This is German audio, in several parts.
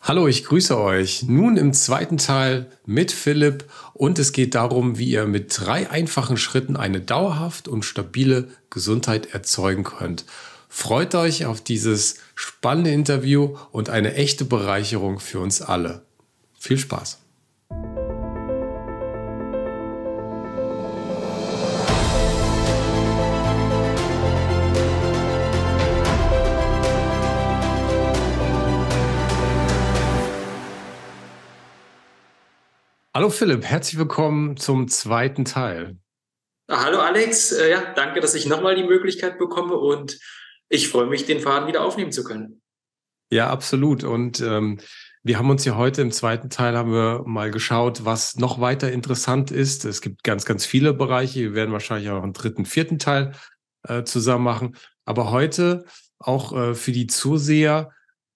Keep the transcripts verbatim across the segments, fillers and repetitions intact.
Hallo, ich grüße euch. Nun im zweiten Teil mit Philipp und es geht darum, wie ihr mit drei einfachen Schritten eine dauerhaft und stabile Gesundheit erzeugen könnt. Freut euch auf dieses spannende Interview und eine echte Bereicherung für uns alle. Viel Spaß! Hallo Philipp, herzlich willkommen zum zweiten Teil. Ah, hallo Alex, äh, ja, danke, dass ich nochmal die Möglichkeit bekomme und ich freue mich, den Faden wieder aufnehmen zu können. Ja, absolut. Und ähm, wir haben uns ja heute im zweiten Teil haben wir mal geschaut, was noch weiter interessant ist. Es gibt ganz, ganz viele Bereiche. Wir werden wahrscheinlich auch einen dritten, vierten Teil äh, zusammen machen. Aber heute auch äh, für die Zuseher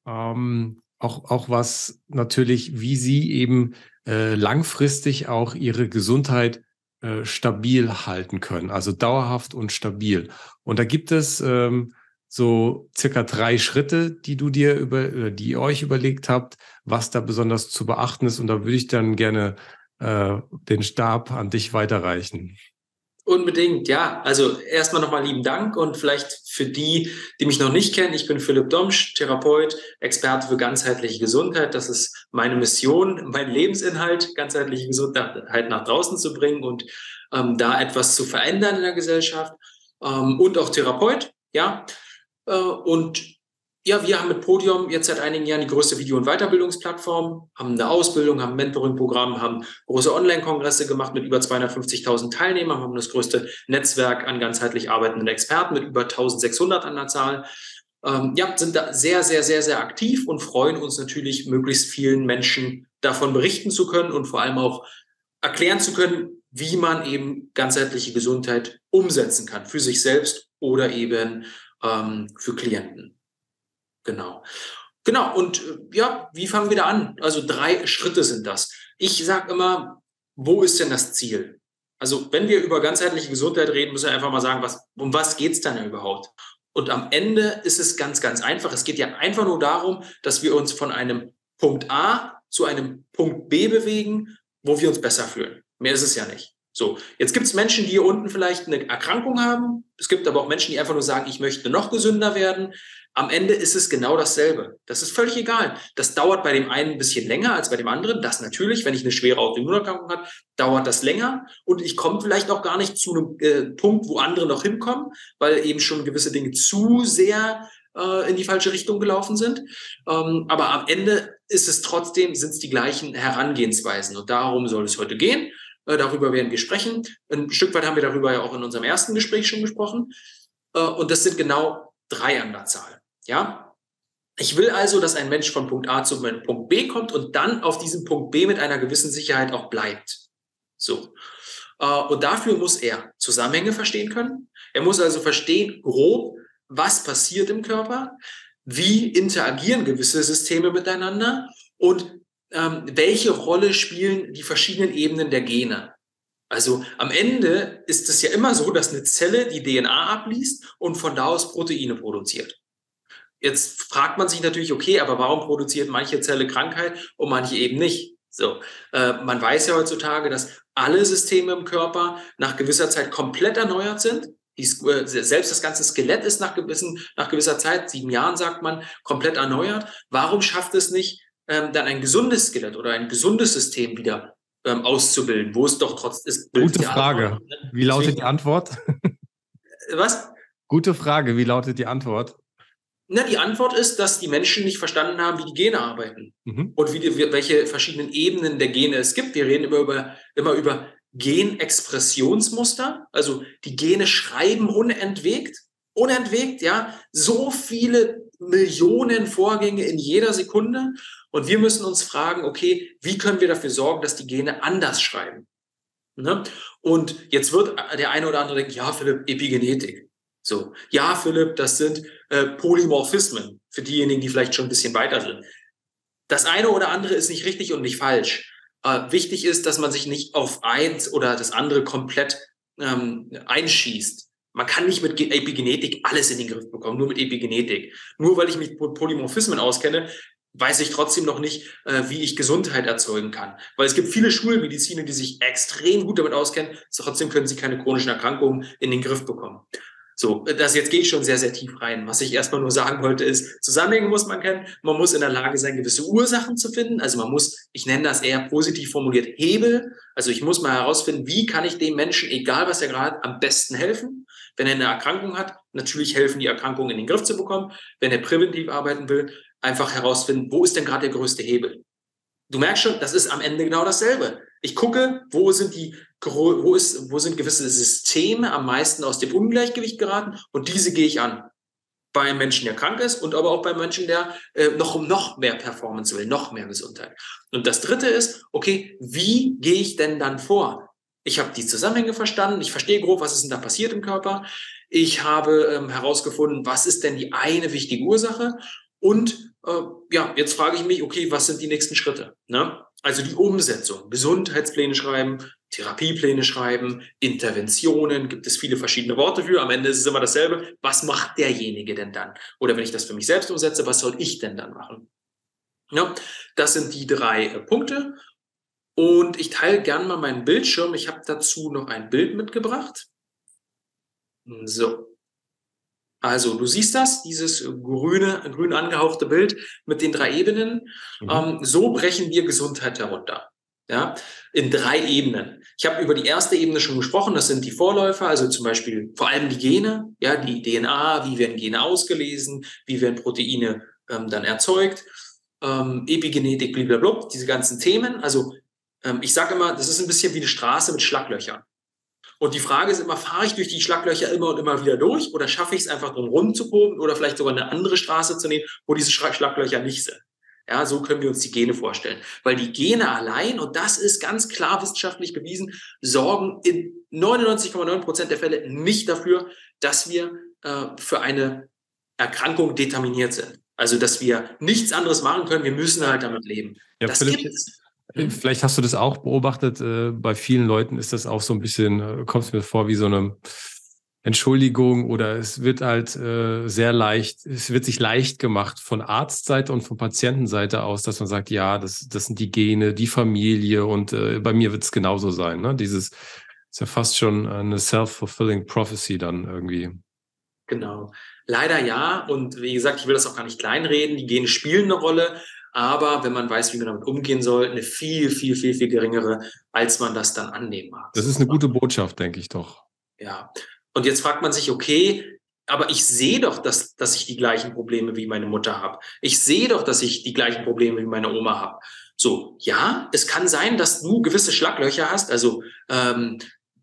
ähm, auch, auch was natürlich, wie sie eben äh, langfristig auch ihre Gesundheit äh, stabil halten können. Also dauerhaft und stabil. Und da gibt es ähm, so circa drei Schritte, die du dir über, oder die ihr euch überlegt habt, was da besonders zu beachten ist. Und da würde ich dann gerne äh, den Stab an dich weiterreichen. Unbedingt, ja. Also erstmal nochmal lieben Dank und vielleicht für die, die mich noch nicht kennen, ich bin Philipp Domsch, Therapeut, Experte für ganzheitliche Gesundheit. Das ist meine Mission, mein Lebensinhalt, ganzheitliche Gesundheit nach draußen zu bringen und ähm, da etwas zu verändern in der Gesellschaft. Ähm, und auch Therapeut, ja. Äh, und ja, wir haben mit Podium jetzt seit einigen Jahren die größte Video- und Weiterbildungsplattform, haben eine Ausbildung, haben ein Mentoring-Programm, haben große Online-Kongresse gemacht mit über zweihundertfünfzigtausend Teilnehmern, haben das größte Netzwerk an ganzheitlich arbeitenden Experten mit über eintausendsechshundert an der Zahl. Ähm, ja, sind da sehr, sehr, sehr, sehr aktiv und freuen uns natürlich, möglichst vielen Menschen davon berichten zu können und vor allem auch erklären zu können, wie man eben ganzheitliche Gesundheit umsetzen kann für sich selbst oder eben ähm, für Klienten. Genau. Genau, und äh, ja, wie fangen wir da an? Also drei Schritte sind das. Ich sage immer, wo ist denn das Ziel? Also wenn wir über ganzheitliche Gesundheit reden, müssen wir einfach mal sagen, was, um was geht's dann ja überhaupt? Und am Ende ist es ganz, ganz einfach. Es geht ja einfach nur darum, dass wir uns von einem Punkt A zu einem Punkt B bewegen, wo wir uns besser fühlen. Mehr ist es ja nicht. So, jetzt gibt es Menschen, die hier unten vielleicht eine Erkrankung haben. Es gibt aber auch Menschen, die einfach nur sagen, ich möchte noch gesünder werden. Am Ende ist es genau dasselbe. Das ist völlig egal. Das dauert bei dem einen ein bisschen länger als bei dem anderen. Das natürlich, wenn ich eine schwere Autoimmunerkrankung habe, dauert das länger. Und ich komme vielleicht auch gar nicht zu einem äh, Punkt, wo andere noch hinkommen, weil eben schon gewisse Dinge zu sehr äh, in die falsche Richtung gelaufen sind. Ähm, aber am Ende ist es trotzdem, sind es die gleichen Herangehensweisen. Und darum soll es heute gehen. Äh, darüber werden wir sprechen. Ein Stück weit haben wir darüber ja auch in unserem ersten Gespräch schon gesprochen. Äh, und das sind genau drei an der Zahl. Ja, ich will also, dass ein Mensch von Punkt A zu Punkt B kommt und dann auf diesem Punkt B mit einer gewissen Sicherheit auch bleibt. So. Und dafür muss er Zusammenhänge verstehen können. Er muss also verstehen, grob, was passiert im Körper, wie interagieren gewisse Systeme miteinander und ähm, welche Rolle spielen die verschiedenen Ebenen der Gene. Also am Ende ist es ja immer so, dass eine Zelle die D N A abliest und von da aus Proteine produziert. Jetzt fragt man sich natürlich, okay, aber warum produziert manche Zelle Krankheit und manche eben nicht? So, äh, man weiß ja heutzutage, dass alle Systeme im Körper nach gewisser Zeit komplett erneuert sind. Die, äh, selbst das ganze Skelett ist nach, gewissen, nach gewisser Zeit, sieben Jahren sagt man, komplett erneuert. Warum schafft es nicht, ähm, dann ein gesundes Skelett oder ein gesundes System wieder ähm, auszubilden, wo es doch trotz ist? Gute Frage. Wie lautet die Antwort? Was? Gute Frage. Wie lautet die Antwort? Na, die Antwort ist, dass die Menschen nicht verstanden haben, wie die Gene arbeiten Mhm. und wie die, welche verschiedenen Ebenen der Gene es gibt. Wir reden immer über, immer über Genexpressionsmuster. Also die Gene schreiben unentwegt, unentwegt, ja, so viele Millionen Vorgänge in jeder Sekunde. Und wir müssen uns fragen, okay, wie können wir dafür sorgen, dass die Gene anders schreiben? Ne? Und jetzt wird der eine oder andere denken, ja, Philipp, Epigenetik. So, ja, Philipp, das sind äh, Polymorphismen für diejenigen, die vielleicht schon ein bisschen weiter sind. Das eine oder andere ist nicht richtig und nicht falsch. Äh, wichtig ist, dass man sich nicht auf eins oder das andere komplett ähm, einschießt. Man kann nicht mit Epigenetik alles in den Griff bekommen, nur mit Epigenetik. Nur weil ich mich mit Polymorphismen auskenne, weiß ich trotzdem noch nicht, äh, wie ich Gesundheit erzeugen kann. Weil es gibt viele Schulmediziner, die sich extrem gut damit auskennen, trotzdem können sie keine chronischen Erkrankungen in den Griff bekommen. So, das jetzt gehe ich schon sehr, sehr tief rein. Was ich erstmal nur sagen wollte, ist, Zusammenhänge muss man kennen. Man muss in der Lage sein, gewisse Ursachen zu finden. Also man muss, ich nenne das eher positiv formuliert, Hebel. Also ich muss mal herausfinden, wie kann ich dem Menschen, egal was er gerade hat, am besten helfen. Wenn er eine Erkrankung hat, natürlich helfen, die Erkrankung in den Griff zu bekommen. Wenn er präventiv arbeiten will, einfach herausfinden, wo ist denn gerade der größte Hebel? Du merkst schon, das ist am Ende genau dasselbe. Ich gucke, wo sind die, wo ist, wo sind gewisse Systeme am meisten aus dem Ungleichgewicht geraten und diese gehe ich an. Bei einem Menschen, der krank ist und aber auch bei Menschen, der äh, noch noch mehr Performance will, noch mehr Gesundheit. Und das Dritte ist, okay, wie gehe ich denn dann vor? Ich habe die Zusammenhänge verstanden, ich verstehe grob, was ist denn da passiert im Körper. Ich habe ähm, herausgefunden, was ist denn die eine wichtige Ursache und äh, ja, jetzt frage ich mich, okay, was sind die nächsten Schritte? Ne? Also die Umsetzung, Gesundheitspläne schreiben, Therapiepläne schreiben, Interventionen, gibt es viele verschiedene Worte für. Am Ende ist es immer dasselbe. Was macht derjenige denn dann? Oder wenn ich das für mich selbst umsetze, was soll ich denn dann machen? Ja, das sind die drei äh, Punkte. Und ich teile gerne mal meinen Bildschirm. Ich habe dazu noch ein Bild mitgebracht. So. Also du siehst das, dieses grüne, grün angehauchte Bild mit den drei Ebenen. Mhm. Ähm, so brechen wir Gesundheit herunter. Ja, in drei Ebenen. Ich habe über die erste Ebene schon gesprochen, das sind die Vorläufer, also zum Beispiel vor allem die Gene, ja, die D N A, wie werden Gene ausgelesen, wie werden Proteine ähm, dann erzeugt, ähm, Epigenetik, blablabla, diese ganzen Themen. Also ähm, ich sage immer, das ist ein bisschen wie eine Straße mit Schlaglöchern. Und die Frage ist immer, fahre ich durch die Schlaglöcher immer und immer wieder durch oder schaffe ich es einfach drum rumzukurven oder vielleicht sogar eine andere Straße zu nehmen, wo diese Schlaglöcher nicht sind. Ja, so können wir uns die Gene vorstellen. Weil die Gene allein, und das ist ganz klar wissenschaftlich bewiesen, sorgen in neunundneunzig Komma neun Prozent der Fälle nicht dafür, dass wir äh, für eine Erkrankung determiniert sind. Also, dass wir nichts anderes machen können, wir müssen halt damit leben. Ja, das Philipp, gibt es. Vielleicht hast du das auch beobachtet. Äh, bei vielen Leuten ist das auch so ein bisschen, äh, kommt es mir vor wie so eine Entschuldigung oder es wird halt äh, sehr leicht, es wird sich leicht gemacht von Arztseite und von Patientenseite aus, dass man sagt, ja, das, das sind die Gene, die Familie und äh, bei mir wird es genauso sein. Ne? Dieses ist ja fast schon eine self-fulfilling prophecy dann irgendwie. Genau. Leider ja. Und wie gesagt, ich will das auch gar nicht kleinreden. Die Gene spielen eine Rolle. Aber wenn man weiß, wie man damit umgehen soll, eine viel, viel, viel, viel geringere, als man das dann annehmen mag. Das ist eine gute Botschaft, denke ich doch. Ja. Und jetzt fragt man sich, okay, aber ich sehe doch, dass, dass ich die gleichen Probleme wie meine Mutter habe. Ich sehe doch, dass ich die gleichen Probleme wie meine Oma habe. So, ja, es kann sein, dass du gewisse Schlaglöcher hast, also, ähm,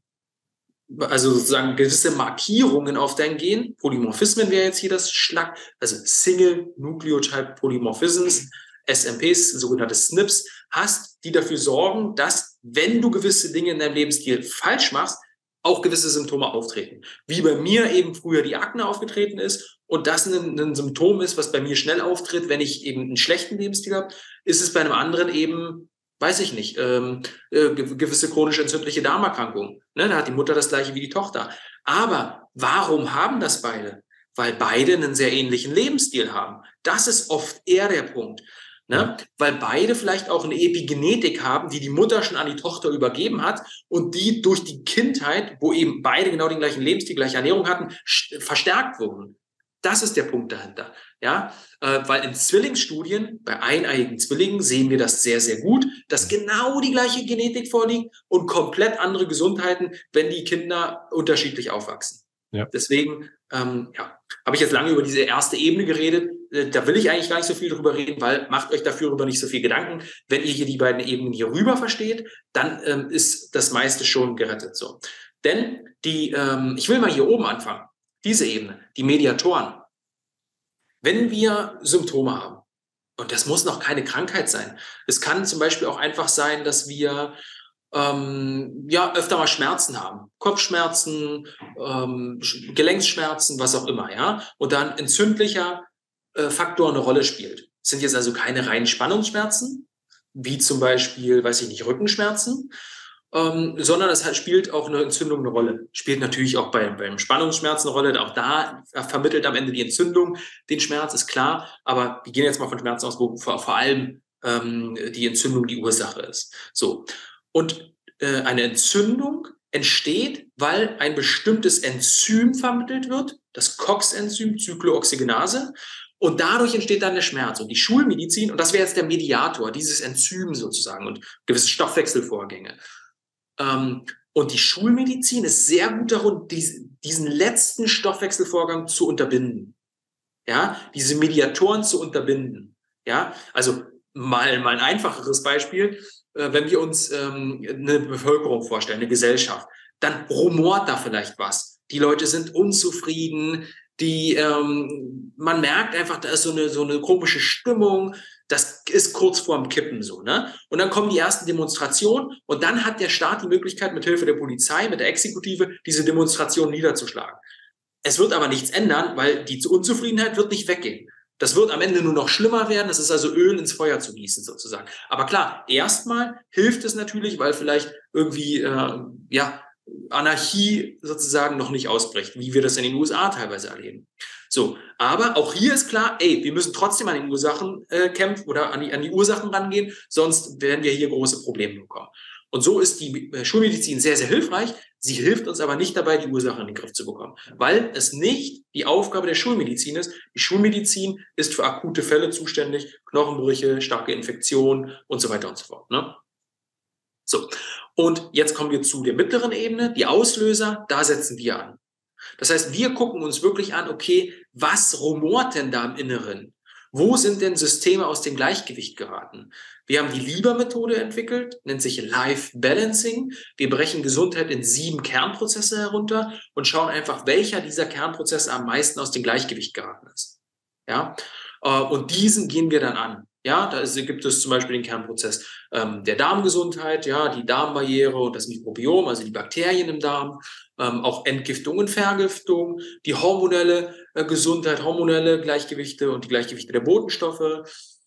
also sozusagen gewisse Markierungen auf dein Gen. Polymorphismen wäre jetzt hier das Schlag, also Single Nucleotide Polymorphisms. S M Ps, sogenannte S N Ps, hast, die dafür sorgen, dass, wenn du gewisse Dinge in deinem Lebensstil falsch machst, auch gewisse Symptome auftreten. Wie bei mir eben früher die Akne aufgetreten ist und das ein, ein Symptom ist, was bei mir schnell auftritt, wenn ich eben einen schlechten Lebensstil habe, ist es bei einem anderen eben, weiß ich nicht, ähm, äh, gewisse chronisch entzündliche Darmerkrankungen. Ne, da hat die Mutter das gleiche wie die Tochter. Aber warum haben das beide? Weil beide einen sehr ähnlichen Lebensstil haben. Das ist oft eher der Punkt. Ne? Weil beide vielleicht auch eine Epigenetik haben, die die Mutter schon an die Tochter übergeben hat und die durch die Kindheit, wo eben beide genau den gleichen Lebensstil, gleiche Ernährung hatten, verstärkt wurden. Das ist der Punkt dahinter. Ja? Äh, weil in Zwillingsstudien, bei eineiigen Zwillingen, sehen wir das sehr, sehr gut, dass genau die gleiche Genetik vorliegt und komplett andere Gesundheiten, wenn die Kinder unterschiedlich aufwachsen. Ja. Deswegen ähm, ja, habe ich jetzt lange über diese erste Ebene geredet. Äh, da will ich eigentlich gar nicht so viel drüber reden, weil macht euch dafür über nicht so viel Gedanken. Wenn ihr hier die beiden Ebenen hier rüber versteht, dann ähm, ist das meiste schon gerettet. So. Denn die, ähm, ich will mal hier oben anfangen. Diese Ebene, die Mediatoren. Wenn wir Symptome haben, und das muss noch keine Krankheit sein. Es kann zum Beispiel auch einfach sein, dass wir Ähm, ja, öfter mal Schmerzen haben. Kopfschmerzen, ähm, Gelenksschmerzen, was auch immer, ja. Und dann entzündlicher äh, Faktor eine Rolle spielt. Es sind jetzt also keine reinen Spannungsschmerzen, wie zum Beispiel, weiß ich nicht, Rückenschmerzen. ähm, sondern es hat, spielt auch eine Entzündung eine Rolle. Spielt natürlich auch bei, beim Spannungsschmerz eine Rolle. Auch da vermittelt am Ende die Entzündung den Schmerz, ist klar. Aber wir gehen jetzt mal von Schmerzen aus, wo vor, vor allem ähm, die Entzündung die Ursache ist. So. Und äh, eine Entzündung entsteht, weil ein bestimmtes Enzym vermittelt wird, das COX-Enzym, Zyklooxygenase. Und dadurch entsteht dann der Schmerz. Und die Schulmedizin, und das wäre jetzt der Mediator, dieses Enzym sozusagen und gewisse Stoffwechselvorgänge. Ähm, und die Schulmedizin ist sehr gut darin, diesen letzten Stoffwechselvorgang zu unterbinden. Ja, diese Mediatoren zu unterbinden. Ja, also mal, mal ein einfacheres Beispiel. Äh, wenn wir uns ähm, eine Bevölkerung vorstellen, eine Gesellschaft, dann rumort da vielleicht was. Die Leute sind unzufrieden, die, ähm, man merkt einfach, da ist so eine, so eine komische Stimmung. Das ist kurz vorm Kippen so, ne? Und dann kommen die ersten Demonstrationen und dann hat der Staat die Möglichkeit, mit Hilfe der Polizei, mit der Exekutive, diese Demonstration niederzuschlagen. Es wird aber nichts ändern, weil die Unzufriedenheit wird nicht weggehen. Das wird am Ende nur noch schlimmer werden. Das ist also Öl ins Feuer zu gießen sozusagen. Aber klar, erstmal hilft es natürlich, weil vielleicht irgendwie äh, ja Anarchie sozusagen noch nicht ausbricht, wie wir das in den U S A teilweise erleben. So, aber auch hier ist klar, ey, wir müssen trotzdem an den Ursachen äh, kämpfen oder an die, an die Ursachen rangehen, sonst werden wir hier große Probleme bekommen. Und so ist die Schulmedizin sehr, sehr hilfreich. Sie hilft uns aber nicht dabei, die Ursachen in den Griff zu bekommen, weil es nicht die Aufgabe der Schulmedizin ist. Die Schulmedizin ist für akute Fälle zuständig, Knochenbrüche, starke Infektionen und so weiter und so fort. Ne? So, und jetzt kommen wir zu der mittleren Ebene, die Auslöser, da setzen wir an. Das heißt, wir gucken uns wirklich an, okay, was rumort denn da im Inneren? Wo sind denn Systeme aus dem Gleichgewicht geraten? Wir haben die Lieber-Methode entwickelt, nennt sich Life Balancing. Wir brechen Gesundheit in sieben Kernprozesse herunter und schauen einfach, welcher dieser Kernprozesse am meisten aus dem Gleichgewicht geraten ist. Ja, und diesen gehen wir dann an. Ja, da ist, gibt es zum Beispiel den Kernprozess ähm, der Darmgesundheit, ja, die Darmbarriere und das Mikrobiom, also die Bakterien im Darm, ähm, auch Entgiftung und Vergiftung, die hormonelle äh, Gesundheit, hormonelle Gleichgewichte und die Gleichgewichte der Botenstoffe,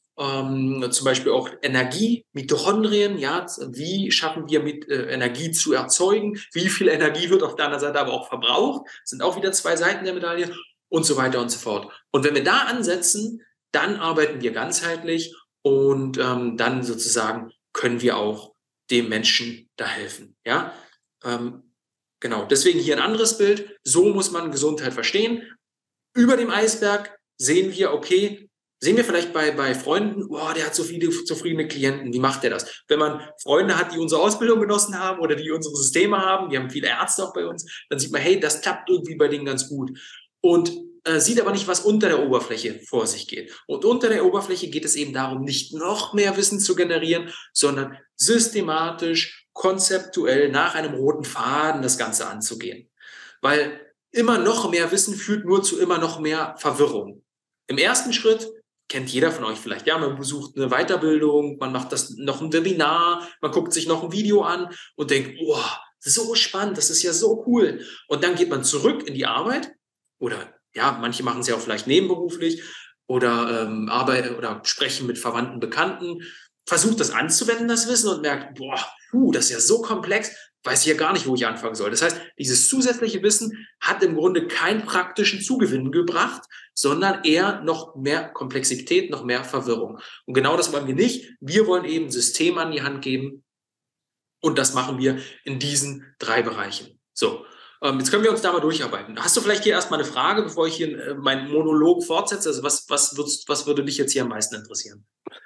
ähm, zum Beispiel auch Energie, Mitochondrien, ja, wie schaffen wir mit äh, Energie zu erzeugen, wie viel Energie wird auf der anderen Seite aber auch verbraucht, das sind auch wieder zwei Seiten der Medaille und so weiter und so fort. Und wenn wir da ansetzen, dann arbeiten wir ganzheitlich und ähm, dann sozusagen können wir auch dem Menschen da helfen. Ja, ähm, genau. Deswegen hier ein anderes Bild. So muss man Gesundheit verstehen. Über dem Eisberg sehen wir, okay, sehen wir vielleicht bei, bei Freunden, oh, der hat so viele zufriedene Klienten, wie macht der das? Wenn man Freunde hat, die unsere Ausbildung genossen haben oder die unsere Systeme haben, wir haben viele Ärzte auch bei uns, dann sieht man, hey, das klappt irgendwie bei denen ganz gut. Und äh, sieht aber nicht, was unter der Oberfläche vor sich geht. Und unter der Oberfläche geht es eben darum, nicht noch mehr Wissen zu generieren, sondern systematisch, konzeptuell nach einem roten Faden das Ganze anzugehen. Weil immer noch mehr Wissen führt nur zu immer noch mehr Verwirrung. Im ersten Schritt kennt jeder von euch vielleicht, ja, man besucht eine Weiterbildung, man macht das noch ein Webinar, man guckt sich noch ein Video an und denkt, boah, so spannend, das ist ja so cool. Und dann geht man zurück in die Arbeit oder ja, manche machen es ja auch vielleicht nebenberuflich oder ähm, arbeiten oder sprechen mit Verwandten, Bekannten, versucht das anzuwenden, das Wissen und merkt, boah, puh, das ist ja so komplex, weiß ich ja gar nicht, wo ich anfangen soll. Das heißt, dieses zusätzliche Wissen hat im Grunde keinen praktischen Zugewinn gebracht, sondern eher noch mehr Komplexität, noch mehr Verwirrung. Und genau das wollen wir nicht. Wir wollen eben System an die Hand geben und das machen wir in diesen drei Bereichen. So. Jetzt können wir uns da mal durcharbeiten. Hast du vielleicht hier erstmal eine Frage, bevor ich hier meinen Monolog fortsetze? Also was, was, würdest, was würde dich jetzt hier am meisten interessieren?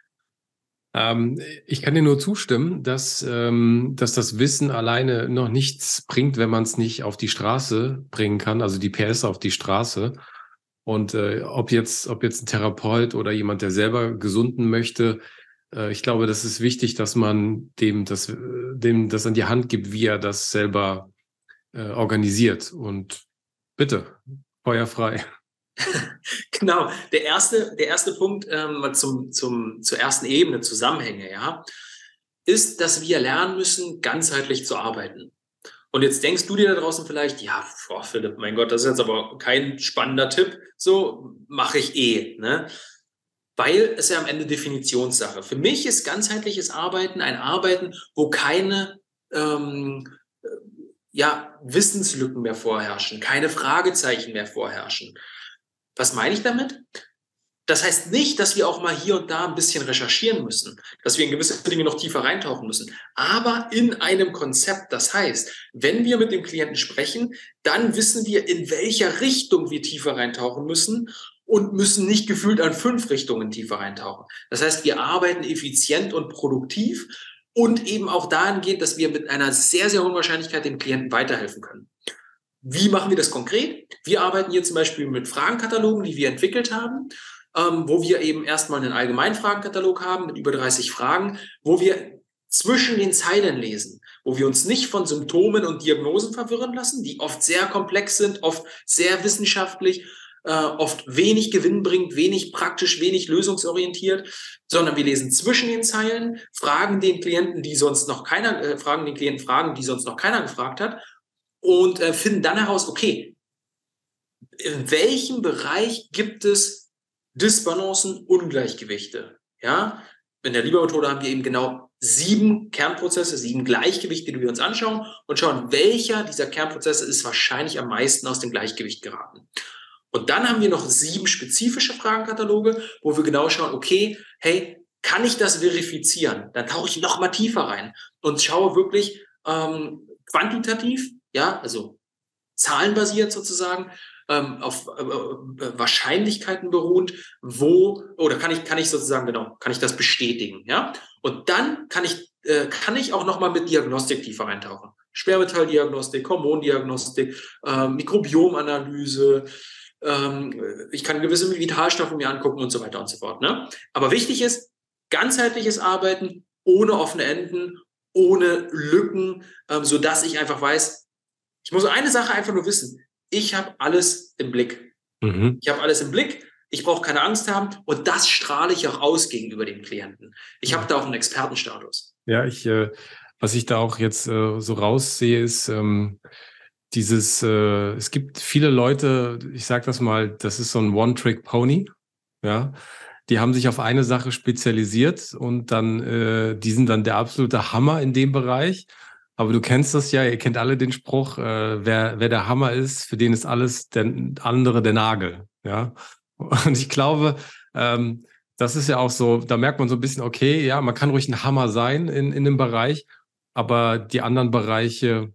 Ähm, ich kann dir nur zustimmen, dass, ähm, dass das Wissen alleine noch nichts bringt, wenn man es nicht auf die Straße bringen kann, also die P S auf die Straße. Und äh, ob jetzt, ob jetzt ein Therapeut oder jemand, der selber gesunden möchte, äh, ich glaube, das ist wichtig, dass man dem das, dem das an die Hand gibt, wie er das selber organisiert. Und bitte, Feuer frei. Genau, der erste, der erste Punkt ähm, zum, zum, zur ersten Ebene, Zusammenhänge, ja, ist, dass wir lernen müssen, ganzheitlich zu arbeiten. Und jetzt denkst du dir da draußen vielleicht, ja, boah, Philipp, mein Gott, das ist jetzt aber kein spannender Tipp, so mache ich eh, ne? Weil es ja am Ende Definitionssache. Für mich ist ganzheitliches Arbeiten ein Arbeiten, wo keine ähm, ja, Wissenslücken mehr vorherrschen, keine Fragezeichen mehr vorherrschen. Was meine ich damit? Das heißt nicht, dass wir auch mal hier und da ein bisschen recherchieren müssen, dass wir in gewisse Dinge noch tiefer reintauchen müssen, aber in einem Konzept. Das heißt, wenn wir mit dem Klienten sprechen, dann wissen wir, in welcher Richtung wir tiefer reintauchen müssen und müssen nicht gefühlt an fünf Richtungen tiefer reintauchen. Das heißt, wir arbeiten effizient und produktiv und eben auch dahingehend, dass wir mit einer sehr, sehr hohen Wahrscheinlichkeit dem Klienten weiterhelfen können. Wie machen wir das konkret? Wir arbeiten hier zum Beispiel mit Fragenkatalogen, die wir entwickelt haben, ähm, wo wir eben erstmal einen Allgemeinfragenkatalog haben mit über dreißig Fragen, wo wir zwischen den Zeilen lesen, wo wir uns nicht von Symptomen und Diagnosen verwirren lassen, die oft sehr komplex sind, oft sehr wissenschaftlich, äh, oft wenig gewinnbringend, wenig praktisch, wenig lösungsorientiert, sondern wir lesen zwischen den Zeilen, fragen den Klienten, die sonst noch keiner, äh, fragen den Klienten Fragen, die sonst noch keiner gefragt hat, und äh, finden dann heraus, okay, in welchem Bereich gibt es Disbalancen, Ungleichgewichte? Ja, in der Lieber-Methode haben wir eben genau sieben Kernprozesse, sieben Gleichgewichte, die wir uns anschauen und schauen, welcher dieser Kernprozesse ist wahrscheinlich am meisten aus dem Gleichgewicht geraten. Und dann haben wir noch sieben spezifische Fragenkataloge, wo wir genau schauen, okay, hey, kann ich das verifizieren? Dann tauche ich noch mal tiefer rein und schaue wirklich ähm, quantitativ, ja, also zahlenbasiert sozusagen, ähm, auf äh, äh, Wahrscheinlichkeiten beruhend, wo, oder kann ich, kann ich sozusagen, genau, kann ich das bestätigen, ja? Und dann kann ich, äh, kann ich auch nochmal mit Diagnostik tiefer reintauchen. Schwermetalldiagnostik, Hormondiagnostik, äh, Mikrobiomanalyse, ähm, ich kann gewisse Vitalstoffe mir angucken und so weiter und so fort, ne? Aber wichtig ist, ganzheitliches Arbeiten, ohne offene Enden, ohne Lücken, ähm, sodass ich einfach weiß, ich muss eine Sache einfach nur wissen, ich habe alles im Blick. Mhm. Ich habe alles im Blick, ich brauche keine Angst haben und das strahle ich auch aus gegenüber dem Klienten. Ich habe da auch einen Expertenstatus. Ja, ich, äh, was ich da auch jetzt äh, so raussehe, ist ähm, dieses, äh, es gibt viele Leute, ich sage das mal, das ist so ein One-Trick-Pony, ja, die haben sich auf eine Sache spezialisiert und dann, äh, die sind dann der absolute Hammer in dem Bereich. Aber du kennst das ja, ihr kennt alle den Spruch, äh, wer, wer der Hammer ist, für den ist alles der andere der Nagel. Ja. Und ich glaube, ähm, das ist ja auch so, da merkt man so ein bisschen, okay, ja, man kann ruhig ein Hammer sein in, in dem Bereich, aber die anderen Bereiche,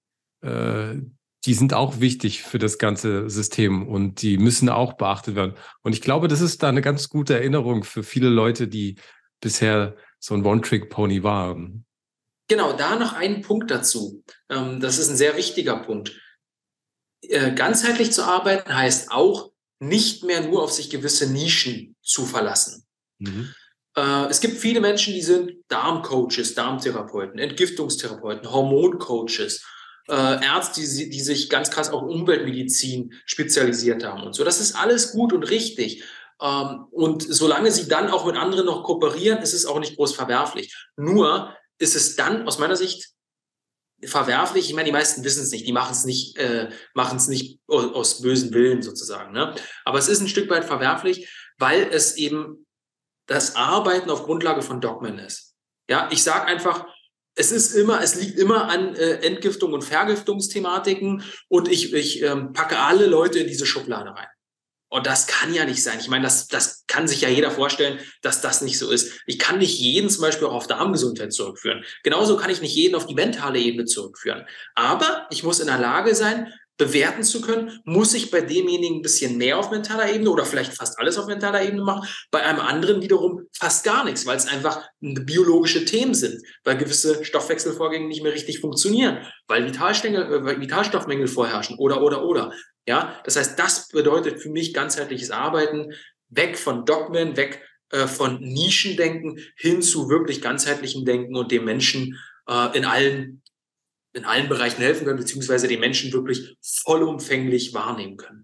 äh, die sind auch wichtig für das ganze System und die müssen auch beachtet werden. Und ich glaube, das ist da eine ganz gute Erinnerung für viele Leute, die bisher so ein One-Trick-Pony waren. Genau, da noch einen Punkt dazu. Das ist ein sehr wichtiger Punkt. Ganzheitlich zu arbeiten heißt auch, nicht mehr nur auf sich gewisse Nischen zu verlassen. Mhm. Es gibt viele Menschen, die sind Darmcoaches, Darmtherapeuten, Entgiftungstherapeuten, Hormoncoaches, Ärzte, die, die sich ganz krass auf Umweltmedizin spezialisiert haben und so. Das ist alles gut und richtig. Und solange sie dann auch mit anderen noch kooperieren, ist es auch nicht groß verwerflich. Nur ist es dann aus meiner Sicht verwerflich. Ich meine, die meisten wissen es nicht, die machen es nicht, äh, machen es nicht aus, aus bösen Willen sozusagen. Ne? Aber es ist ein Stück weit verwerflich, weil es eben das Arbeiten auf Grundlage von Dogmen ist. Ja, ich sage einfach, es ist immer, es liegt immer an äh, Entgiftung und Vergiftungsthematiken und ich, ich ähm, packe alle Leute in diese Schublade rein. Und das kann ja nicht sein. Ich meine, das, das kann sich ja jeder vorstellen, dass das nicht so ist. Ich kann nicht jeden zum Beispiel auch auf Darmgesundheit zurückführen. Genauso kann ich nicht jeden auf die mentale Ebene zurückführen. Aber ich muss in der Lage sein, bewerten zu können, muss ich bei demjenigen ein bisschen mehr auf mentaler Ebene oder vielleicht fast alles auf mentaler Ebene machen, bei einem anderen wiederum fast gar nichts, weil es einfach biologische Themen sind, weil gewisse Stoffwechselvorgänge nicht mehr richtig funktionieren, weil Vitalstoffmängel vorherrschen oder, oder, oder. Ja, das heißt, das bedeutet für mich ganzheitliches Arbeiten, weg von Dogmen, weg äh, von Nischendenken hin zu wirklich ganzheitlichem Denken und dem Menschen äh, in allen in allen Bereichen helfen können, beziehungsweise den Menschen wirklich vollumfänglich wahrnehmen können.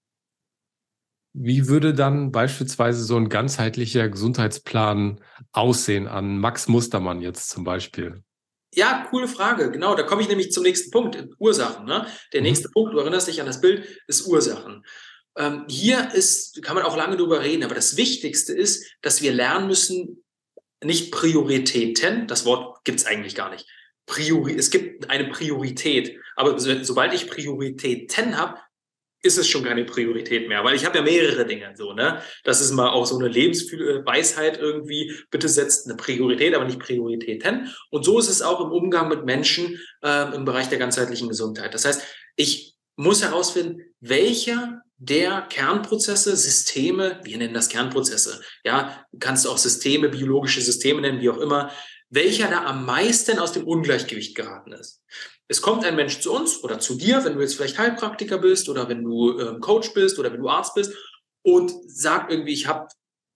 Wie würde dann beispielsweise so ein ganzheitlicher Gesundheitsplan aussehen an Max Mustermann jetzt zum Beispiel? Ja, coole Frage. Genau, da komme ich nämlich zum nächsten Punkt, Ursachen. Ne? Der mhm. nächste Punkt, du erinnerst dich an das Bild, ist Ursachen. Ähm, hier ist, kann man auch lange drüber reden, aber das Wichtigste ist, dass wir lernen müssen, nicht Prioritäten, das Wort gibt es eigentlich gar nicht, Priori es gibt eine Priorität. Aber so, sobald ich Prioritäten habe, ist es schon keine Priorität mehr, weil ich habe ja mehrere Dinge, so, ne? Das ist mal auch so eine Lebensweisheit irgendwie, bitte setzt eine Priorität, aber nicht Prioritäten. Und so ist es auch im Umgang mit Menschen äh, im Bereich der ganzheitlichen Gesundheit. Das heißt, ich muss herausfinden, welcher der Kernprozesse, Systeme, wir nennen das Kernprozesse, ja, du kannst auch Systeme, biologische Systeme nennen, wie auch immer, welcher da am meisten aus dem Ungleichgewicht geraten ist. Es kommt ein Mensch zu uns oder zu dir, wenn du jetzt vielleicht Heilpraktiker bist oder wenn du ähm, Coach bist oder wenn du Arzt bist und sagt irgendwie, ich habe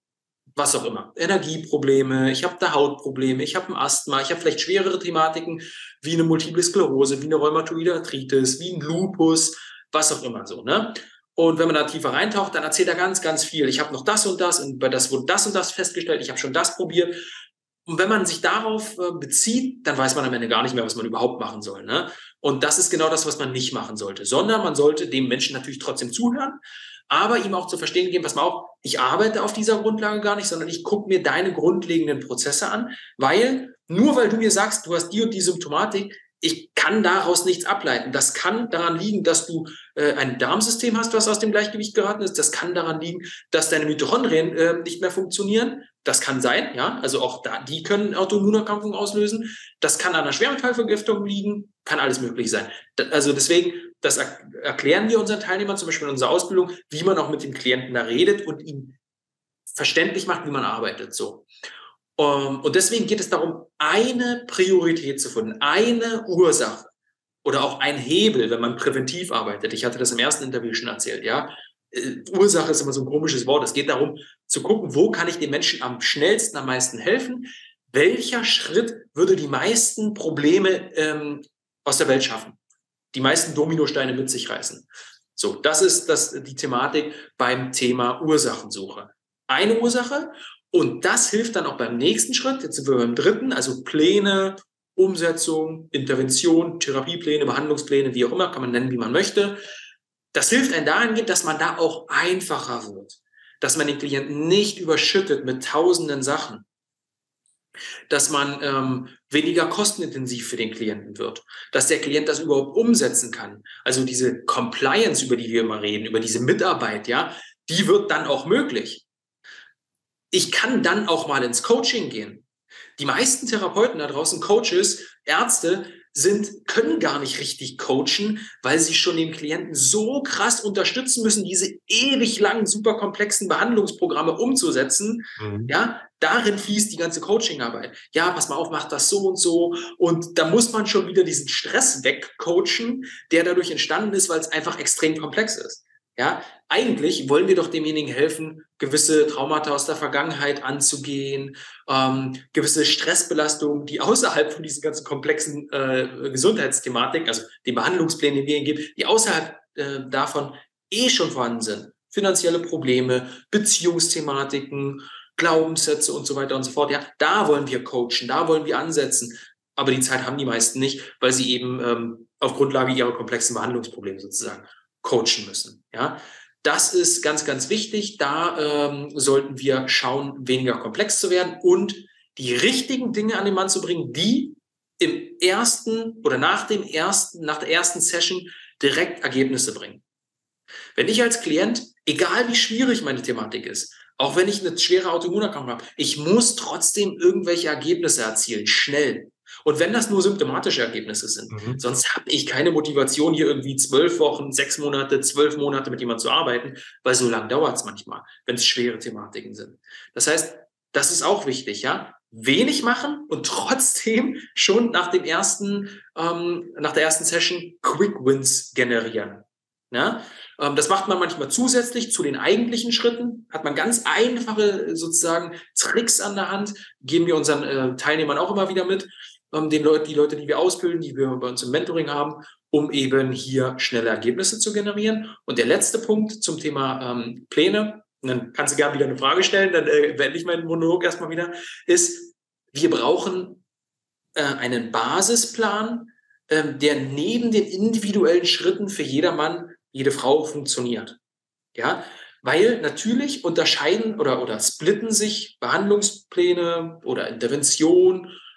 was auch immer, Energieprobleme, ich habe da Hautprobleme, ich habe ein Asthma, ich habe vielleicht schwerere Thematiken wie eine Multiple Sklerose, wie eine rheumatoide Arthritis, wie ein Lupus, was auch immer so, ne? Und wenn man da tiefer reintaucht, dann erzählt er ganz, ganz viel. Ich habe noch das und das und bei das wurde das und das festgestellt, ich habe schon das probiert. Und wenn man sich darauf äh, bezieht, dann weiß man am Ende gar nicht mehr, was man überhaupt machen soll, ne? Und das ist genau das, was man nicht machen sollte, sondern man sollte dem Menschen natürlich trotzdem zuhören, aber ihm auch zu verstehen geben, pass mal auf, ich arbeite auf dieser Grundlage gar nicht, sondern ich gucke mir deine grundlegenden Prozesse an, weil nur weil du mir sagst, du hast die und die Symptomatik, ich kann daraus nichts ableiten. Das kann daran liegen, dass du äh, ein Darmsystem hast, was aus dem Gleichgewicht geraten ist. Das kann daran liegen, dass deine Mitochondrien äh, nicht mehr funktionieren. Das kann sein, ja. Also auch da, die können Autoimmunerkrankungen auslösen. Das kann an einer Schwermetallvergiftung liegen. Kann alles möglich sein. Da, also deswegen, das er erklären wir unseren Teilnehmern zum Beispiel in unserer Ausbildung, wie man auch mit dem Klienten da redet und ihm verständlich macht, wie man arbeitet. So. Um, und deswegen geht es darum, eine Priorität zu finden, eine Ursache oder auch ein Hebel, wenn man präventiv arbeitet. Ich hatte das im ersten Interview schon erzählt, ja. Uh, Ursache ist immer so ein komisches Wort. Es geht darum, zu gucken, wo kann ich den Menschen am schnellsten, am meisten helfen? Welcher Schritt würde die meisten Probleme ähm, aus der Welt schaffen? Die meisten Dominosteine mit sich reißen. So, das ist das, die Thematik beim Thema Ursachensuche. Eine Ursache. Und das hilft dann auch beim nächsten Schritt. Jetzt sind wir beim dritten, also Pläne, Umsetzung, Intervention, Therapiepläne, Behandlungspläne, wie auch immer, kann man nennen, wie man möchte. Das hilft einem dahingehend, dass man da auch einfacher wird, dass man den Klienten nicht überschüttet mit tausenden Sachen, dass man ähm, weniger kostenintensiv für den Klienten wird, dass der Klient das überhaupt umsetzen kann. Also diese Compliance, über die wir immer reden, über diese Mitarbeit, ja, die wird dann auch möglich. Ich kann dann auch mal ins Coaching gehen. Die meisten Therapeuten da draußen, Coaches, Ärzte, sind, können gar nicht richtig coachen, weil sie schon den Klienten so krass unterstützen müssen, diese ewig langen, super komplexen Behandlungsprogramme umzusetzen. Mhm. Ja, darin fließt die ganze Coachingarbeit. Ja, pass mal auf, mach das so und so. Und da muss man schon wieder diesen Stress wegcoachen, der dadurch entstanden ist, weil es einfach extrem komplex ist. Ja, eigentlich wollen wir doch demjenigen helfen, gewisse Traumata aus der Vergangenheit anzugehen, ähm, gewisse Stressbelastungen, die außerhalb von diesen ganzen komplexen äh, Gesundheitsthematiken, also die Behandlungspläne, die wir ihnen geben, die außerhalb äh, davon eh schon vorhanden sind. Finanzielle Probleme, Beziehungsthematiken, Glaubenssätze und so weiter und so fort. Ja, da wollen wir coachen, da wollen wir ansetzen. Aber die Zeit haben die meisten nicht, weil sie eben ähm, auf Grundlage ihrer komplexen Behandlungsprobleme sozusagen coachen müssen. Ja, das ist ganz, ganz wichtig. Da ähm, sollten wir schauen, weniger komplex zu werden und die richtigen Dinge an den Mann zu bringen, die im ersten oder nach dem ersten, nach der ersten Session direkt Ergebnisse bringen. Wenn ich als Klient, egal wie schwierig meine Thematik ist, auch wenn ich eine schwere Autoimmunerkrankung habe, ich muss trotzdem irgendwelche Ergebnisse erzielen, schnell. Und wenn das nur symptomatische Ergebnisse sind, mhm. sonst habe ich keine Motivation, hier irgendwie zwölf Wochen, sechs Monate, zwölf Monate mit jemandem zu arbeiten, weil so lange dauert es manchmal, wenn es schwere Thematiken sind. Das heißt, das ist auch wichtig, ja. Wenig machen und trotzdem schon nach dem ersten, ähm, nach der ersten Session Quick Wins generieren. Ja? Ähm, das macht man manchmal zusätzlich zu den eigentlichen Schritten, hat man ganz einfache sozusagen Tricks an der Hand, geben wir unseren äh, Teilnehmern auch immer wieder mit. Den Leute, die Leute, die wir ausbilden, die wir bei uns im Mentoring haben, um eben hier schnelle Ergebnisse zu generieren. Und der letzte Punkt zum Thema ähm, Pläne, und dann kannst du gerne wieder eine Frage stellen, dann äh, beende ich meinen Monolog erstmal wieder, ist, wir brauchen äh, einen Basisplan, äh, der neben den individuellen Schritten für jedermann, jede Frau funktioniert. Ja, weil natürlich unterscheiden oder, oder splitten sich Behandlungspläne oder Intervention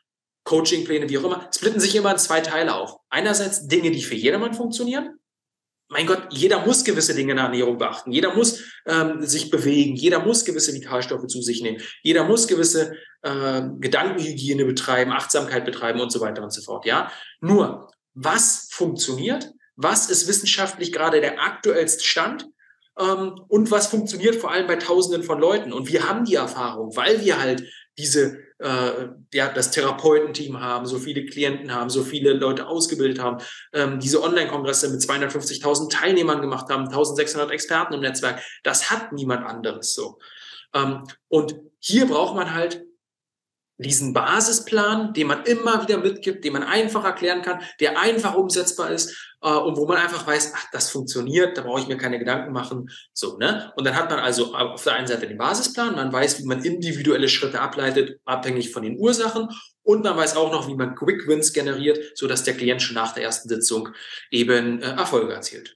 Coachingpläne, wie auch immer, splitten sich immer in zwei Teile auf. Einerseits Dinge, die für jedermann funktionieren. Mein Gott, jeder muss gewisse Dinge in der Ernährung beachten. Jeder muss ähm, sich bewegen. Jeder muss gewisse Vitalstoffe zu sich nehmen. Jeder muss gewisse äh, Gedankenhygiene betreiben, Achtsamkeit betreiben und so weiter und so fort. Ja, nur was funktioniert? Was ist wissenschaftlich gerade der aktuellste Stand? Ähm, und was funktioniert vor allem bei Tausenden von Leuten? Und wir haben die Erfahrung, weil wir halt diese äh, ja, das Therapeutenteam haben, so viele Klienten haben, so viele Leute ausgebildet haben, ähm, diese Online-Kongresse mit zweihundertfünfzigtausend Teilnehmern gemacht haben, eintausendsechshundert Experten im Netzwerk. Das hat niemand anderes so. Ähm, und hier braucht man halt diesen Basisplan, den man immer wieder mitgibt, den man einfach erklären kann, der einfach umsetzbar ist äh, und wo man einfach weiß, ach, das funktioniert, da brauche ich mir keine Gedanken machen. So, ne? Und dann hat man also auf der einen Seite den Basisplan, man weiß, wie man individuelle Schritte ableitet, abhängig von den Ursachen, und man weiß auch noch, wie man Quick Wins generiert, sodass der Klient schon nach der ersten Sitzung eben äh, Erfolge erzielt.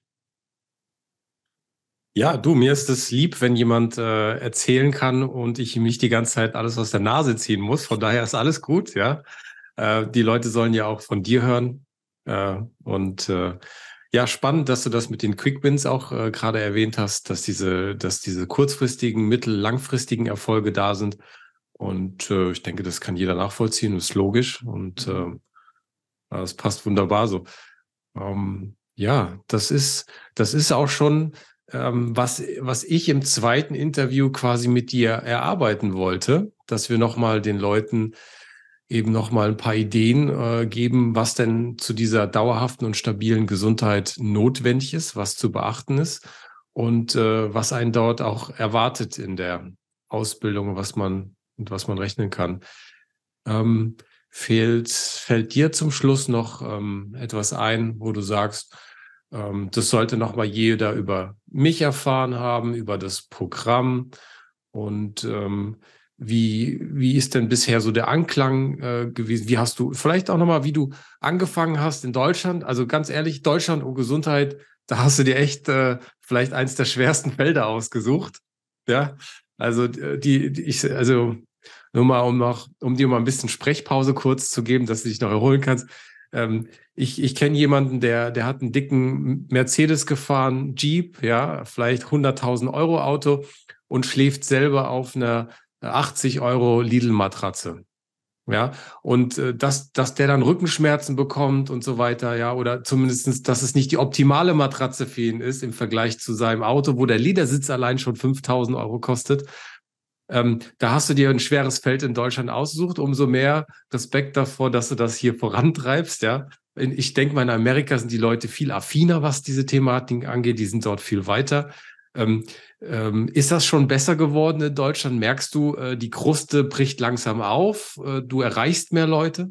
Ja, du, mir ist es lieb, wenn jemand äh, erzählen kann und ich ihm nicht die ganze Zeit alles aus der Nase ziehen muss. Von daher ist alles gut, ja. Äh, die Leute sollen ja auch von dir hören. Äh, und äh, ja, spannend, dass du das mit den Quick Wins auch äh, gerade erwähnt hast, dass diese, dass diese kurzfristigen, mittel-, langfristigen Erfolge da sind. Und äh, ich denke, das kann jeder nachvollziehen, ist logisch und äh, das passt wunderbar so. Ähm, ja, das ist, das ist auch schon Ähm, was, was ich im zweiten Interview quasi mit dir erarbeiten wollte, dass wir nochmal den Leuten eben nochmal ein paar Ideen äh, geben, was denn zu dieser dauerhaften und stabilen Gesundheit notwendig ist, was zu beachten ist und äh, was einen dort auch erwartet in der Ausbildung, was man, mit was man rechnen kann. Ähm, fehlt, fällt dir zum Schluss noch ähm, etwas ein, wo du sagst, das sollte noch mal jeder über mich erfahren haben, über das Programm. Und ähm, wie, wie ist denn bisher so der Anklang äh, gewesen? Wie hast du, vielleicht auch noch mal, wie du angefangen hast in Deutschland? Also ganz ehrlich, Deutschland und Gesundheit, da hast du dir echt äh, vielleicht eins der schwersten Felder ausgesucht. Ja, also die, die ich, also nur mal, um noch, um dir mal ein bisschen Sprechpause kurz zu geben, dass du dich noch erholen kannst. Ähm, ich ich kenne jemanden, der, der hat einen dicken Mercedes gefahren, Jeep, ja, vielleicht hunderttausend Euro Auto und schläft selber auf einer achtzig Euro Lidl-Matratze. Ja, und äh, dass, dass der dann Rückenschmerzen bekommt und so weiter, ja, oder zumindestens, dass es nicht die optimale Matratze für ihn ist im Vergleich zu seinem Auto, wo der Ledersitz allein schon fünftausend Euro kostet. Ähm, da hast du dir ein schweres Feld in Deutschland ausgesucht. Umso mehr Respekt davor, dass du das hier vorantreibst. Ja, ich denke mal, in Amerika sind die Leute viel affiner, was diese Thematiken angeht. Die sind dort viel weiter. Ähm, ähm, ist das schon besser geworden in Deutschland? Merkst du, äh, die Kruste bricht langsam auf? Äh, du erreichst mehr Leute?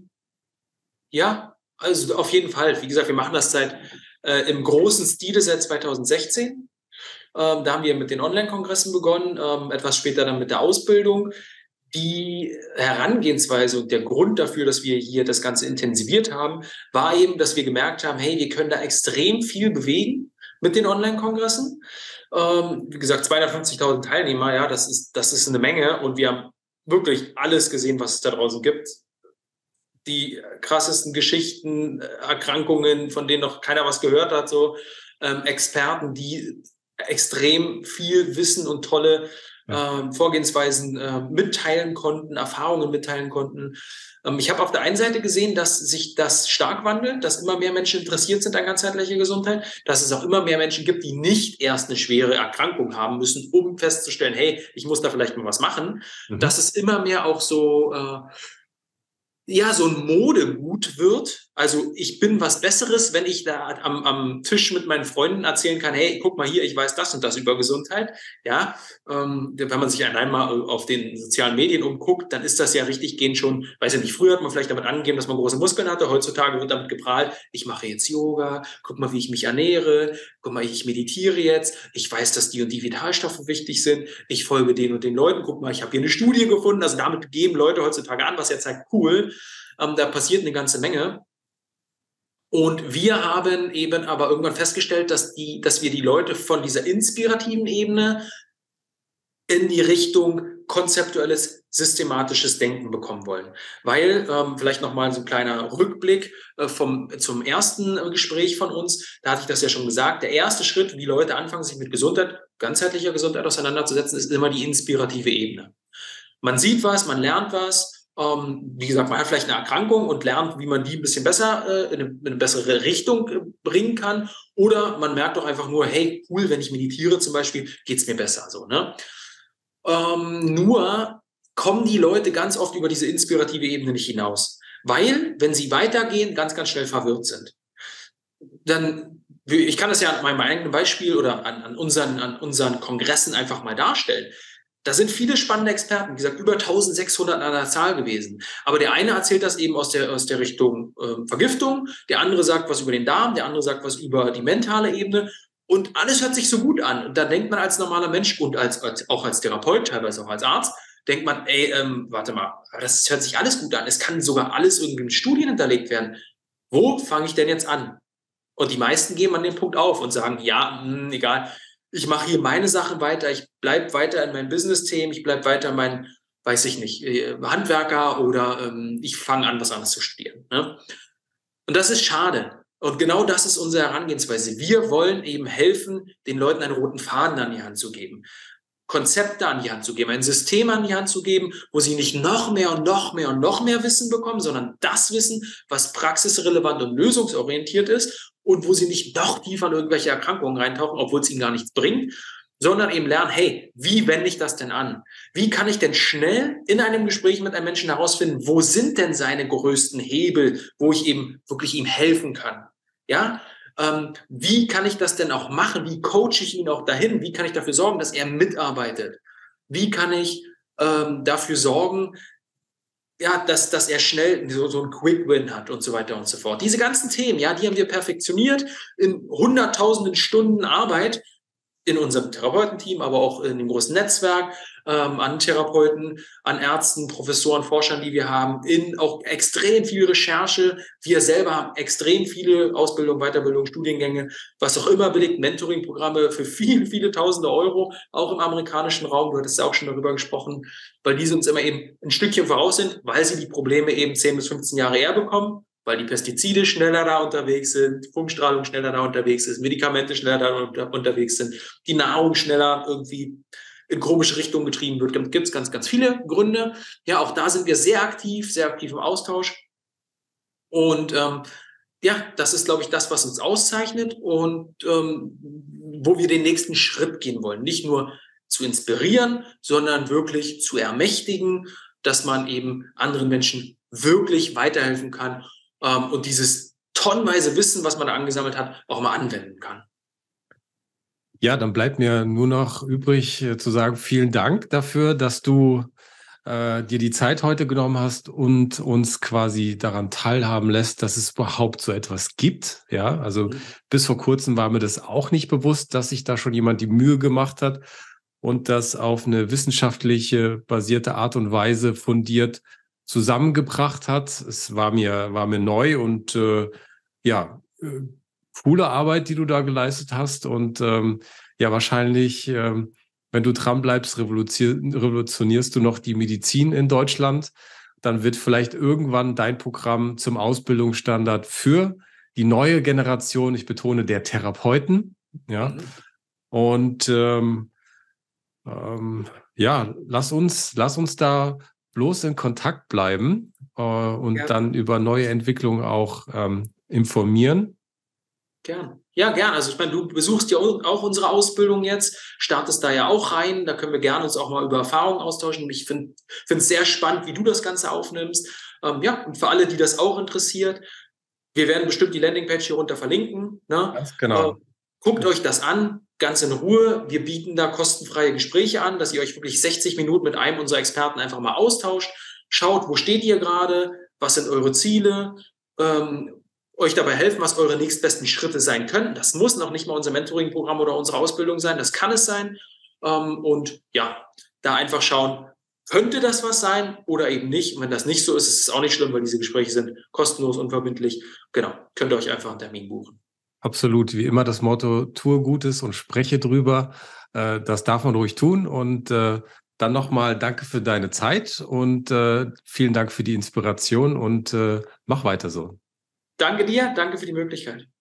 Ja, also auf jeden Fall. Wie gesagt, wir machen das seit äh, im großen Stile seit zweitausendsechzehn. Ähm, da haben wir mit den Online-Kongressen begonnen, ähm, etwas später dann mit der Ausbildung. Die Herangehensweise und der Grund dafür, dass wir hier das Ganze intensiviert haben, war eben, dass wir gemerkt haben, hey, wir können da extrem viel bewegen mit den Online-Kongressen. Ähm, wie gesagt, zweihundertfünfzigtausend Teilnehmer, ja, das ist, das ist eine Menge und wir haben wirklich alles gesehen, was es da draußen gibt. Die krassesten Geschichten, Erkrankungen, von denen noch keiner was gehört hat, so ähm, Experten, die extrem viel Wissen und tolle äh, Vorgehensweisen äh, mitteilen konnten, Erfahrungen mitteilen konnten. Ähm, ich habe auf der einen Seite gesehen, dass sich das stark wandelt, dass immer mehr Menschen interessiert sind an ganzheitlicher Gesundheit, dass es auch immer mehr Menschen gibt, die nicht erst eine schwere Erkrankung haben müssen, um festzustellen, hey, ich muss da vielleicht mal was machen. Mhm. Dass es immer mehr auch so äh, ja, so ein Modegut wird. Also ich bin was Besseres, wenn ich da am, am Tisch mit meinen Freunden erzählen kann, hey, guck mal hier, ich weiß das und das über Gesundheit. Ja, ähm, wenn man sich einmal auf den sozialen Medien umguckt, dann ist das ja richtig gehend schon, weiß ja nicht, früher hat man vielleicht damit angegeben, dass man große Muskeln hatte, heutzutage wird damit geprahlt, ich mache jetzt Yoga, guck mal, wie ich mich ernähre, guck mal, ich meditiere jetzt, ich weiß, dass die und die Vitalstoffe wichtig sind, ich folge den und den Leuten, guck mal, ich habe hier eine Studie gefunden, also damit geben Leute heutzutage an, was ja zeigt, cool, ähm, da passiert eine ganze Menge. Und wir haben eben aber irgendwann festgestellt, dass, die, dass wir die Leute von dieser inspirativen Ebene in die Richtung konzeptuelles, systematisches Denken bekommen wollen. Weil, ähm, vielleicht nochmal so ein kleiner Rückblick äh, vom, zum ersten äh, Gespräch von uns, da hatte ich das ja schon gesagt, der erste Schritt, wie Leute anfangen, sich mit Gesundheit, ganzheitlicher Gesundheit auseinanderzusetzen, ist immer die inspirative Ebene. Man sieht was, man lernt was, ähm, wie gesagt, man hat vielleicht eine Erkrankung und lernt, wie man die ein bisschen besser äh, in, eine, in eine bessere Richtung äh, bringen kann. Oder man merkt doch einfach nur, hey, cool, wenn ich meditiere zum Beispiel, geht's mir besser. So, ne? Ähm, nur kommen die Leute ganz oft über diese inspirative Ebene nicht hinaus. Weil, wenn sie weitergehen, ganz, ganz schnell verwirrt sind. Dann, ich kann das ja an meinem eigenen Beispiel oder an, an, unseren, an unseren Kongressen einfach mal darstellen. Da sind viele spannende Experten, wie gesagt, über eintausendsechshundert an der Zahl gewesen. Aber der eine erzählt das eben aus der, aus der Richtung äh, Vergiftung, der andere sagt was über den Darm, der andere sagt was über die mentale Ebene. Und alles hört sich so gut an. Und da denkt man als normaler Mensch und als, als, auch als Therapeut, teilweise auch als Arzt, denkt man, ey, ähm, warte mal, das hört sich alles gut an. Es kann sogar alles irgendwie in Studien hinterlegt werden. Wo fange ich denn jetzt an? Und die meisten geben an den Punkt auf und sagen, ja, mh, egal, ich mache hier meine Sachen weiter, ich bleibe weiter in meinem Business-Themen, ich bleibe weiter in mein, weiß ich nicht, Handwerker oder ähm, ich fange an, was anderes zu studieren. Ne? Und das ist schade. Und genau das ist unsere Herangehensweise. Wir wollen eben helfen, den Leuten einen roten Faden an die Hand zu geben, Konzepte an die Hand zu geben, ein System an die Hand zu geben, wo sie nicht noch mehr und noch mehr und noch mehr Wissen bekommen, sondern das Wissen, was praxisrelevant und lösungsorientiert ist und wo sie nicht noch tiefer in irgendwelche Erkrankungen reintauchen, obwohl es ihnen gar nichts bringt, sondern eben lernen, hey, wie wende ich das denn an? Wie kann ich denn schnell in einem Gespräch mit einem Menschen herausfinden, wo sind denn seine größten Hebel, wo ich eben wirklich ihm helfen kann? Ja, ähm, wie kann ich das denn auch machen? Wie coache ich ihn auch dahin? Wie kann ich dafür sorgen, dass er mitarbeitet? Wie kann ich ähm, dafür sorgen, ja, dass, dass er schnell so, so einen Quick-Win hat und so weiter und so fort. Diese ganzen Themen, ja, die haben wir perfektioniert in hunderttausenden Stunden Arbeit in unserem Therapeutenteam, aber auch in dem großen Netzwerk ähm, an Therapeuten, an Ärzten, Professoren, Forschern, die wir haben, in auch extrem viel Recherche. Wir selber haben extrem viele Ausbildung, Weiterbildung, Studiengänge, was auch immer belegt, Mentoring-Programme für viele, viele tausende Euro, auch im amerikanischen Raum. Du hattest ja auch schon darüber gesprochen, weil diese uns immer eben ein Stückchen voraus sind, weil sie die Probleme eben zehn bis fünfzehn Jahre eher bekommen, weil die Pestizide schneller da unterwegs sind, Funkstrahlung schneller da unterwegs ist, Medikamente schneller da unter, unterwegs sind, die Nahrung schneller irgendwie in komische Richtung getrieben wird. Da gibt es ganz, ganz viele Gründe. Ja, auch da sind wir sehr aktiv, sehr aktiv im Austausch. Und ähm, ja, das ist, glaube ich, das, was uns auszeichnet und ähm, wo wir den nächsten Schritt gehen wollen. Nicht nur zu inspirieren, sondern wirklich zu ermächtigen, dass man eben anderen Menschen wirklich weiterhelfen kann, ähm, und dieses tonnenweise Wissen, was man da angesammelt hat, auch mal anwenden kann. Ja, dann bleibt mir nur noch übrig äh, zu sagen, vielen Dank dafür, dass du äh, dir die Zeit heute genommen hast und uns quasi daran teilhaben lässt, dass es überhaupt so etwas gibt. Ja, also mhm. bis vor kurzem war mir das auch nicht bewusst, dass sich da schon jemand die Mühe gemacht hat und das auf eine wissenschaftliche basierte Art und Weise fundiert zusammengebracht hat. Es war mir, war mir neu und äh, ja, äh, coole Arbeit, die du da geleistet hast. Und ähm, ja, wahrscheinlich, ähm, wenn du dran bleibst, revolutionierst du noch die Medizin in Deutschland. Dann wird vielleicht irgendwann dein Programm zum Ausbildungsstandard für die neue Generation, ich betone, der Therapeuten. Ja. Mhm. Und ähm, ähm, ja, lass uns, lass uns da bloß in Kontakt bleiben äh, und ja. dann über neue Entwicklungen auch ähm, informieren. Gern. Ja, gern. Also ich meine, du besuchst ja auch unsere Ausbildung jetzt, startest da ja auch rein. Da können wir gerne uns auch mal über Erfahrungen austauschen. Ich finde es sehr spannend, wie du das Ganze aufnimmst. Ähm, ja, und für alle, die das auch interessiert, wir werden bestimmt die Landingpage hier runter verlinken. Ne? Ganz genau. Äh, guckt euch das an, ganz in Ruhe. Wir bieten da kostenfreie Gespräche an, dass ihr euch wirklich sechzig Minuten mit einem unserer Experten einfach mal austauscht. Schaut, wo steht ihr gerade? Was sind eure Ziele? Ähm, euch dabei helfen, was eure nächstbesten Schritte sein können. Das muss noch nicht mal unser Mentoring-Programm oder unsere Ausbildung sein. Das kann es sein. Ähm, und ja, da einfach schauen, könnte das was sein oder eben nicht. Und wenn das nicht so ist, ist es auch nicht schlimm, weil diese Gespräche sind kostenlos, unverbindlich. Genau, könnt ihr euch einfach einen Termin buchen. Absolut, wie immer das Motto, tue Gutes und spreche drüber. Äh, das darf man ruhig tun und äh, dann nochmal danke für deine Zeit und äh, vielen Dank für die Inspiration und äh, mach weiter so. Danke dir, danke für die Möglichkeit.